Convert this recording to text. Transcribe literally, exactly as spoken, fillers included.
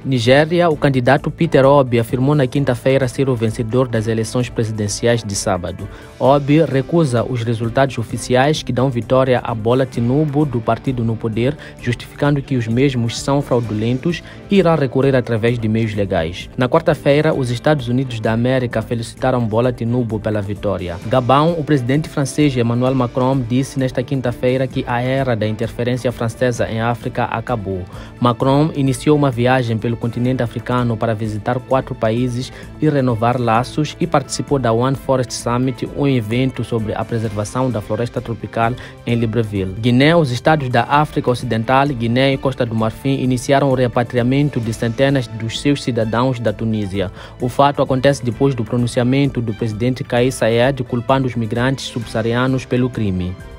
Nigéria, o candidato Peter Obi afirmou na quinta-feira ser o vencedor das eleições presidenciais de sábado. Obi recusa os resultados oficiais que dão vitória a Bola Tinubu do partido no poder, justificando que os mesmos são fraudulentos e irá recorrer através de meios legais. Na quarta-feira, os Estados Unidos da América felicitaram Bola Tinubu pela vitória. Gabão, o presidente francês Emmanuel Macron disse nesta quinta-feira que a era da interferência francesa em África acabou. Macron iniciou uma viagem pelo continente africano para visitar quatro países e renovar laços e participou da One Forest Summit, um evento sobre a preservação da floresta tropical em Libreville. Guiné, os estados da África Ocidental, Guiné e Costa do Marfim iniciaram o repatriamento de centenas dos seus cidadãos da Tunísia. O fato acontece depois do pronunciamento do presidente Kais Saied culpando os migrantes subsaarianos pelo crime.